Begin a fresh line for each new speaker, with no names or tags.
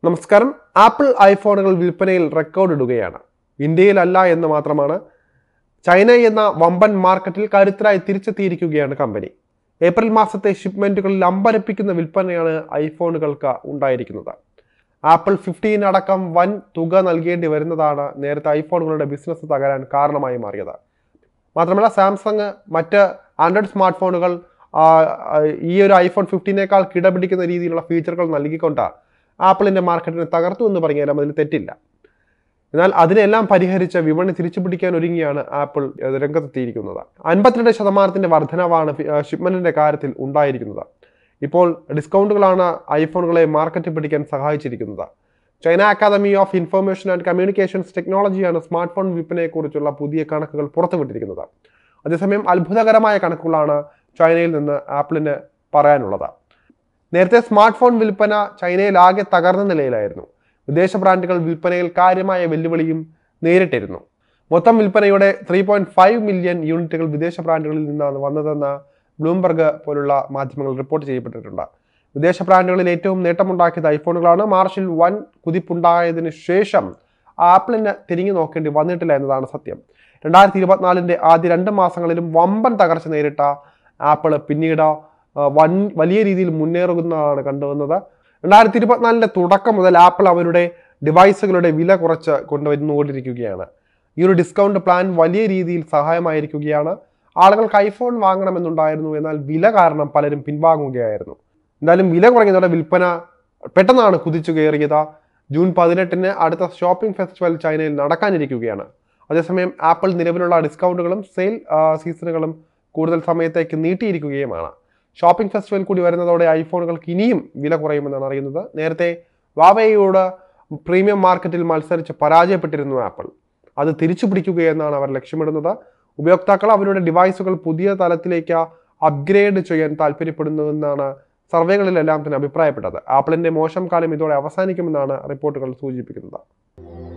നമസ്കാരം. ആപ്പിൾ ഐഫോണുകൾ വിൽപ്പനയിൽ റെക്കോർഡിടുകയാണ്. ഇന്ത്യയിലല്ല എന്ന് മാത്രമാണ്, ചൈന എന്ന വമ്പൻ മാർക്കറ്റിൽ കരുത്തരായി തിരിച്ചെത്തിയിരിക്കുകയാണ് കമ്പനി. ഏപ്രിൽ മാസത്തെ ഷിപ്മെന്റുകളിൽ അമ്പരപ്പിക്കുന്ന വിൽപ്പനയാണ് ഐഫോണുകൾക്ക് ഉണ്ടായിരിക്കുന്നത്. ആപ്പിൾ 15 അടക്കം വൻ തുക നൽകേണ്ടി വരുന്നതാണ് നേരത്തെ ഐഫോണുകളുടെ ബിസിനസ് തകരാൻ കാരണമായി മാറിയത്. മാത്രമല്ല, സാംസങ് മറ്റ് ആൻഡ്രോയിഡ് സ്മാർട്ട് ഫോണുകൾ ഈ ഒരു ഐഫോൺ 15നേക്കാൾ കിടപിടിക്കുന്ന രീതിയിലുള്ള ഫീച്ചറുകൾ നൽകിക്കൊണ്ട് ആപ്പിളിന്റെ മാർക്കറ്റിനെ തകർത്തു എന്ന് പറഞ്ഞാലും അതിൽ തെറ്റില്ല. എന്നാൽ അതിനെല്ലാം പരിഹരിച്ച് വിപണി തിരിച്ചുപിടിക്കാൻ ഒരുങ്ങിയാണ് ആപ്പിൾ രംഗത്തെത്തിയിരിക്കുന്നത്. 52% വർധനവാണ് ഷിപ്മെന്റിന്റെ കാര്യത്തിൽ ഉണ്ടായിരിക്കുന്നത്. ഇപ്പോൾ ഡിസ്കൗണ്ടുകളാണ് ഐഫോണുകളെ മാർക്കറ്റിൽ പിടിക്കാൻ സഹായിച്ചിരിക്കുന്നത്. China academy of information and communications ടെക്നോളജിയാണ് സ്മാർട്ട് ഫോൺ വിൽപ്പനയെക്കുറിച്ചുള്ള പുതിയ കണക്കുകൾ പുറത്തുവിട്ടിരിക്കുന്നത്. അതേസമയം അത്ഭുതകരമായ കണക്കുകളാണ് ചൈനയിൽ നിന്ന് ആപ്പിളിന് പറയാനുള്ളത്. നേരത്തെ സ്മാർട്ട് ഫോൺ വിൽപ്പന ചൈനയിലാകെ തകർന്ന നിലയിലായിരുന്നു. വിദേശ ബ്രാൻഡുകൾ വിൽപ്പനയിൽ കാര്യമായ വെല്ലുവിളിയും നേരിട്ടിരുന്നു. മൊത്തം വിൽപ്പനയുടെ 3.5 മില്യൺ യൂണിറ്റുകൾ വിദേശ ബ്രാൻഡുകളിൽ നിന്നാണ് വന്നതെന്ന് ബ്ലൂംബർഗ് പോലുള്ള മാധ്യമങ്ങൾ റിപ്പോർട്ട് ചെയ്യപ്പെട്ടിട്ടുണ്ട്. വിദേശ ബ്രാൻഡുകളിൽ ഏറ്റവും നേട്ടമുണ്ടാക്കിയത് ഐഫോണുകളാണ്. മാർച്ചിൽ വൻ കുതിപ്പുണ്ടായതിനു ശേഷം ആപ്പിളിന് തിരിഞ്ഞു നോക്കേണ്ടി വന്നിട്ടില്ല എന്നതാണ് സത്യം. 2024 ആദ്യ 2 മാസങ്ങളിലും വമ്പൻ തകർച്ച നേരിട്ട ആപ്പിൾ പിന്നീട് വലിയ രീതിയിൽ മുന്നേറുന്നതാണ് കണ്ടുവന്നത്. 2024 തുടക്കം മുതൽ ആപ്പിൾ അവരുടെ ഡിവൈസുകളുടെ വില കുറച്ച് കൊണ്ടുവന്നുകൊണ്ടിരിക്കുകയാണ്. ഈ ഒരു ഡിസ്കൗണ്ട് പ്ലാൻ വലിയ രീതിയിൽ സഹായമായിരിക്കുകയാണ്. ആളുകൾക്ക് ഐഫോൺ വാങ്ങണമെന്നുണ്ടായിരുന്നു, എന്നാൽ വില കാരണം പലരും പിൻവാങ്ങുകയായിരുന്നു. എന്തായാലും വില കുറഞ്ഞതോടെ വിൽപ്പന പെട്ടെന്നാണ് കുതിച്ചു കയറിയത്. ജൂൺ 18 അടുത്ത ഷോപ്പിംഗ് ഫെസ്റ്റിവൽ ചൈനയിൽ നടക്കാനിരിക്കുകയാണ്. അതേസമയം ആപ്പിൾ നിലവിലുള്ള ഡിസ്കൗണ്ടുകളും സെയിൽ സീസണുകളും കൂടുതൽ സമയത്തേക്ക് നീട്ടിയിരിക്കുകയുമാണ്. ഷോപ്പിംഗ് ഫെസ്റ്റിവൽ കൂടി വരുന്നതോടെ ഐഫോണുകൾക്ക് ഇനിയും വില കുറയുമെന്നാണ് അറിയുന്നത്. നേരത്തെ വാവേയോട് പ്രീമിയം മാർക്കറ്റിൽ മത്സരിച്ച് പരാജയപ്പെട്ടിരുന്നു ആപ്പിൾ. അത് തിരിച്ചു പിടിക്കുകയെന്നാണ് അവർ ലക്ഷ്യമിടുന്നത്. ഉപയോക്താക്കൾ അവരുടെ ഡിവൈസുകൾ പുതിയ തലത്തിലേക്ക് അപ്ഗ്രേഡ് ചെയ്യാൻ താല്പര്യപ്പെടുന്നുവെന്നാണ് സർവേകളിലെല്ലാം തന്നെ അഭിപ്രായപ്പെട്ടത്. ആപ്പിളിന്റെ മോശം കാലം ഇതോടെ അവസാനിക്കുമെന്നാണ് റിപ്പോർട്ടുകൾ സൂചിപ്പിക്കുന്നത്.